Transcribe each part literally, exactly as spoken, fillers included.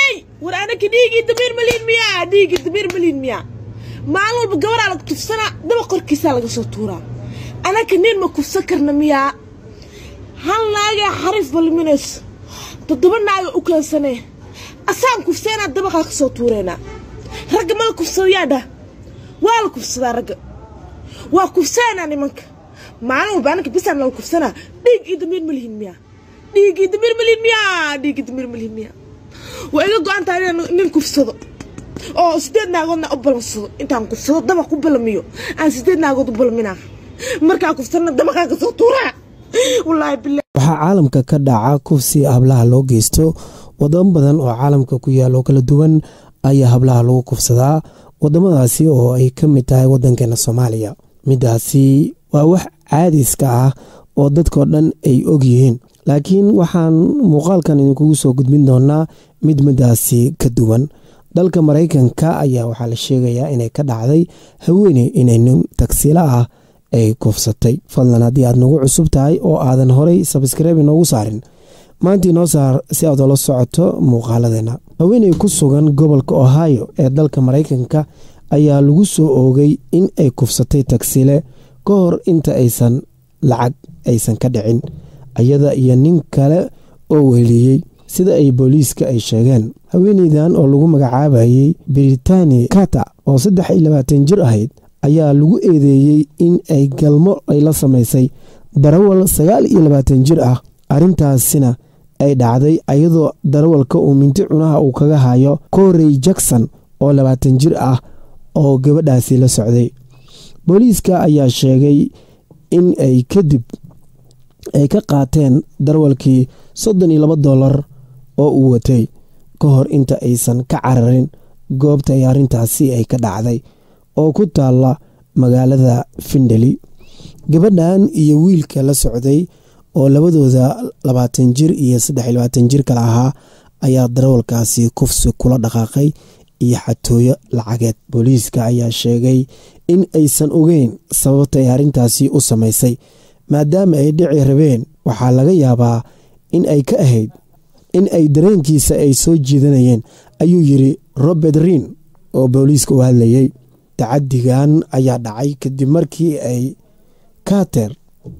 هاي وأنا كديجي دمير مليون مياه ديجي دمير مليون مياه معلول بجوار على كتفسنا ده بقول كيسة على صوتورة أنا كنين ما كفسكرنا مياه هلا يا حرف بالمنس تدبرنا على أكل سنة أسان كفسنا ده بقى صوتورنا رجع ما كفسيا ده ولا كفسنا رجع وكفسنا نمك معلول بأنك بس أنا لو كفسنا ديجي دمير مليون مياه ديجي دمير مليون مياه ديجي دمير مليون مياه وإذا قعدت علينا ننكفسه أو سيدنا قلنا قبل الصدق أنت عم كفسه دم قبل ميو أنا سيدنا قلت قبل منها مركا كفسنا دم كان كسطورة والله بالله waxaa caalamka ka dhaca kufsi hablaha loo geysto wadamo badan oo caalamka ku yaalo kala duwan ayaa hablaha lagu kufsadaa wadamadaasi oo ay ka mid tahay wadankeena Soomaaliya midaasi waa wax caadi iska ah oo dadka dhan ay og yihiin laakiin waxaan muuqaalkan idinku soo gudbin doonaa mid midaasi ka duwan dalka Mareykanka ayaa waxa la sheegayaa inay ka dhacday haweeney inay nin taksila ah ay kufsatay fadlan hadii aad nagu cusub tahay oo aadan horay subscribe noogu saarin maanta inoo saar si aad ula socoto muuqaaladeena haweeney ku sugan gobolka Ohio ee dalka Mareykanka ayaa lagu soo oogay in ay kufsatay taksile ka hor inta aysan lacag aysan ka dhicin ayada iyo nin kale oo weeliyay sida ay booliiska ay sheegeen haweeneydan oo lagu magacaabayay Brittany Carter oo saddex iyo labaatan jir ahayd ayaa lagu eedeeyay in ay galmo ay la sameysay darawal sagaal iyo labaatan jir ah arintaasina ay dhacday ayadoo darawalka uu minti cunaha uu kaga hayo Corey Jackson oo labaatan jir ah oo gabadhaasi la socday booliiska ayaa sheegay in ay kadib ay ka qaateen darawalkii soddon iyo laba dollar oo uu watay ka hor inta aysan ka cararin goobta ay arintaasi ay ka dhacday oo ku taala magaalada Findlay gabadhan iyo wiilka la socday oo labadooda labaatan jir iyo saddex iyo labaatan jir kala ahaa ayaa darawalkaasi kufsi kula dhaqaaqay iyo xatooyo lacageed booliiska ayaa sheegay in aysan ogeyn sababta ay arintaasi u sameysay maadaama ay dhici rabeen waxaa laga yaabaa in ay ka ahayd in ay dareenkiisa ay soo jiidanayeen ayuu yiri Robert Reen oo booliiska u hadlayay tacadigan ayaa dhacay kadib markii ay Carter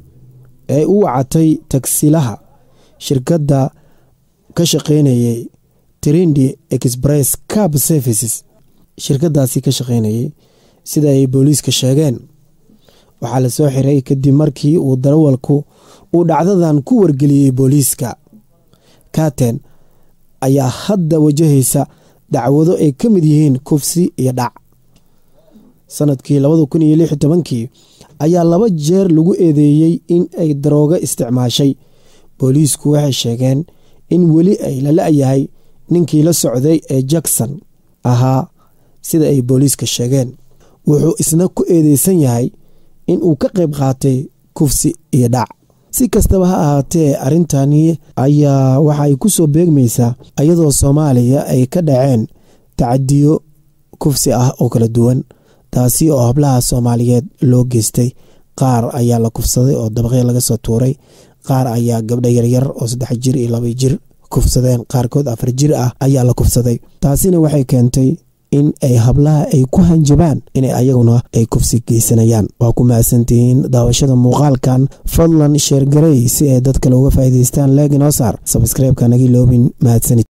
ay u wacatay taksilaha shirkadda ka shaqeynayay Trendy Express Cab Services shirkadaasi ka shaqeynayay sida ay booliiska sheegeen waxaa la soo xiray kadib markii uu darawalku uu dhacdadan ku wargeliyay booliiska Carter ayaa hadda wajahaysa dacwado ay ka mid yihiin kufsi iyo dhac sanadkii laba kun iyo lix iyo toban ayaa laba jeer lagu eedeeyay in ay darooga isticmaashay booliisku waxay sheegeen in weli ay la la'yahay ninkii la socday ee Jackson ahaa sida ay booliiska sheegeen wuxuu isna ku eedeysan yahay in uu ka qayb qaatay kufsi iyo dhac si kastaba ha ahaatee arintani ayaa waxa ay ku soo beegmaysaa ayadoo Soomaaliya ay ka dhaceen tacadiyo kufsi ah oo kala duwan taasi oo hablaha Soomaaliyeed loo geystay qaar ayaa la kufsaday oo dabaqay laga soo tuuray qaar ayaa gabdho yar yar oo saddex jir iyo laba jir kufsadeen qaarkood afar jir ah ayaa la kufsaday taasina waxay keentay in ay hablaha ay ku hanjabaan in ayaguna ay kufsi geysanayaan waa ku maasantiin daawashada muuqaalkan fadlan share garay si ay dadka looga faa'iideystaan like inoo saar subscribe ka naga loobin mahadsanid